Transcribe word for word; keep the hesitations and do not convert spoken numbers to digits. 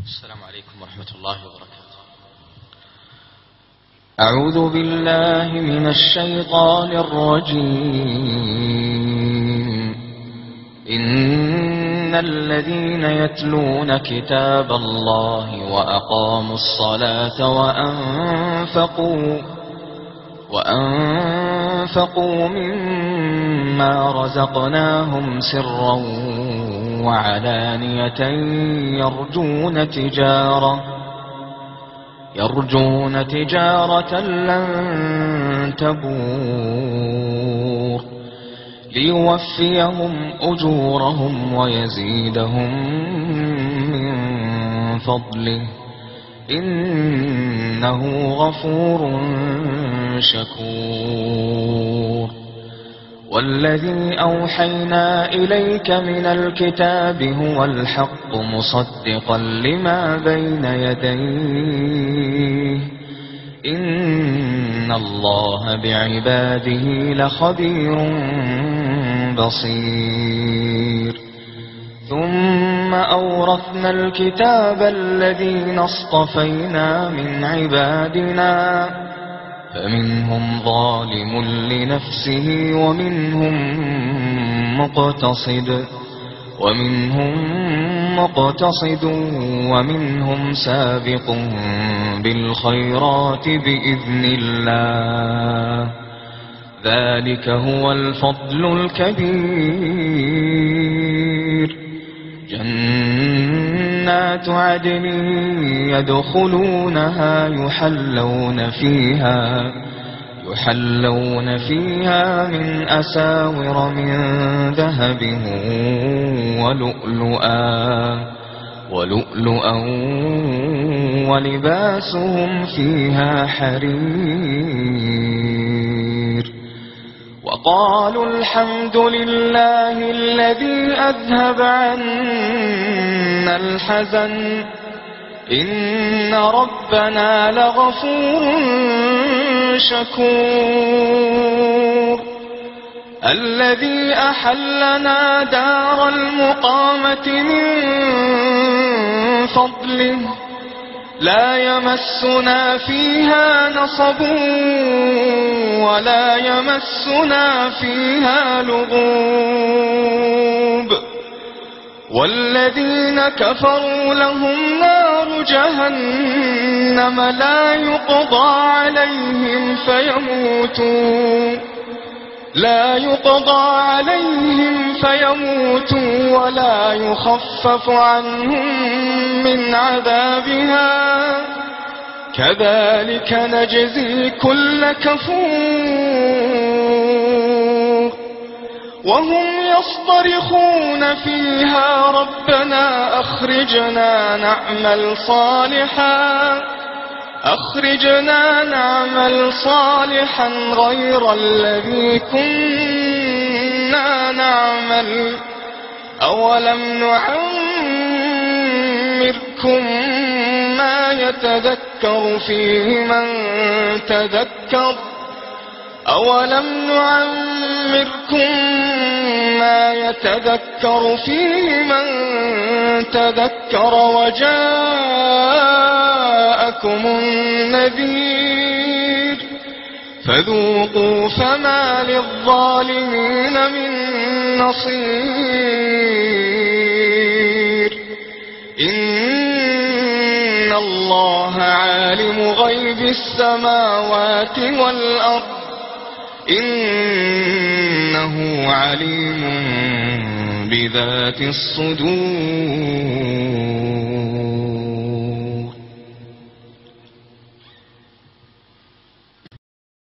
السلام عليكم ورحمة الله وبركاته. أعوذ بالله من الشيطان الرجيم. إن الذين يتلون كتاب الله وأقاموا الصلاة وأنفقوا وأنفقوا مما رزقناهم سرا وعلانية يرجون تجارة يرجون تجارة لن تبور ليوفيهم أجورهم ويزيدهم من فضله إنه غفور شكور. والذي أوحينا إليك من الكتاب هو الحق مصدقا لما بين يديه إن الله بعباده لخبير بصير. ثم أورثنا الكتاب الذين اصطفينا من عبادنا فمنهم ظالم لنفسه ومنهم مقتصد ومنهم مقتصد ومنهم سابق بالخيرات بإذن الله ذلك هو الفضل الكبير. جنات عدن يدخلونها يحلون فيها يحلون فيها من أساور من ذهب ولؤلؤا ولؤلؤا ولباسهم فيها حرير. وقالوا الحمد لله الذي أذهب عنا الحزن إن ربنا لغفور شكور. الذي أحلنا دار المقامة من فضله لا يمسنا فيها نصب ولا يمسنا فيها لغوب. والذين كفروا لهم نار جهنم لا يقضى عليهم فيموتوا لا يقضى عليهم فيموتوا ولا يخفف عنهم من عذابها كذلك نجزي كل كفور. وهم يصطرخون فيها ربنا أخرجنا نعمل صالحا أخرجنا نعمل صالحا غير الذي كنا نعمل أولم نعمركم ما يتذكر فيه من تذكر أولم نعمركم ما يتذكر فيه من تذكر وجاءكم النذير فذوقوا فما للظالمين من نصير. إن الله عالم غيب السماوات والأرض إنه عليم بذات الصدور.